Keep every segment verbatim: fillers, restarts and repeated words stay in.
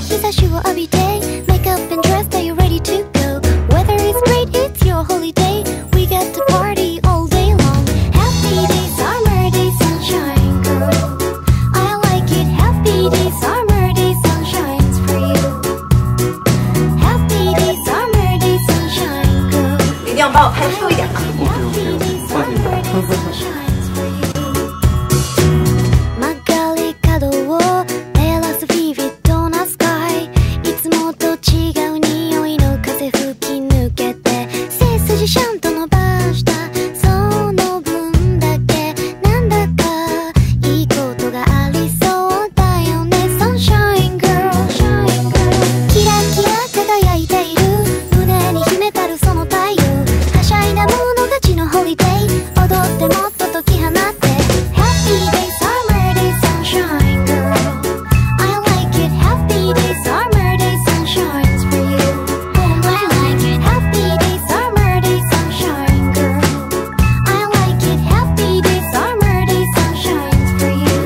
日差しを浴びて Make up and dress, are you ready to go? Weather is great, it's your holiday. We get to party all day long. Happy day, summer day, sunshine girl. I like it, happy day, summer day, sunshine's for you. Happy day, summer day, sunshine girl. 一定要帮我拍瘦一点啊。 Happy day, summer day, sunshine's for you. 曲がり角を照らすビビッドなスカイ。いつもと違う匂いの風吹き抜けて背筋シャンと伸ばしたその分だけなんだかいいことがありそうだよね Sunshine Girl キラキラ輝いている胸に秘めたるその太陽はしゃいだ者たちのホリデー踊ってもっと解き放って Happy day summer day sunshine girl I like it happy day summer day sunshine's for you I like it happy day summer day sunshine girl I like it happy day summer day sunshine's for you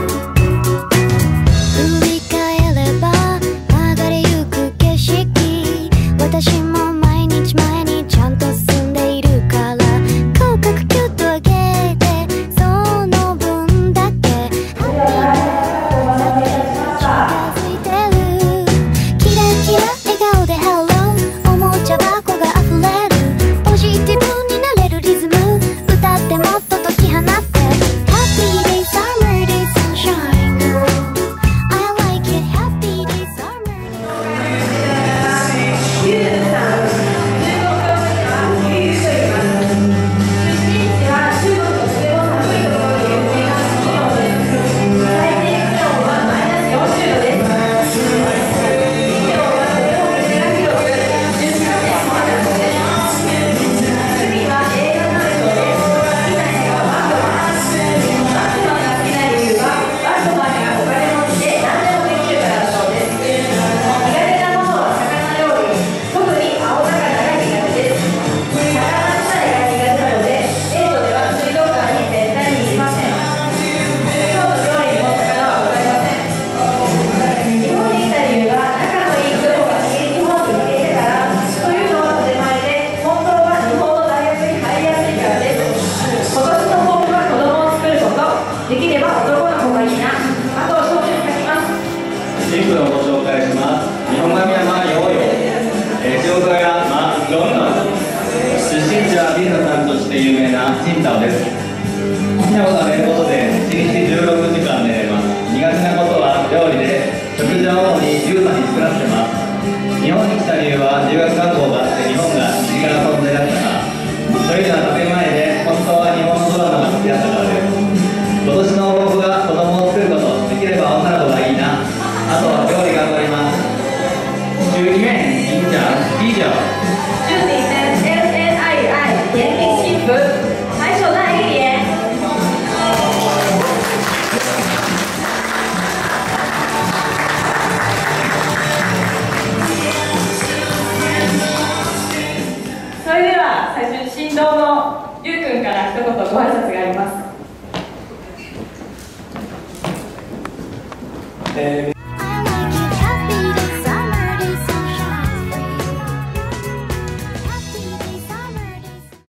振り返れば流れゆく景色私も毎日前にちゃんと進んでいるから口角キュッと上げてその分だけハッピー近づいてるキラキラ笑顔で Hello おもちゃ箱が溢れるポジティブになれるリズム歌ってもっと解き放って Happy day summer day sunshine girl I like it happy day summer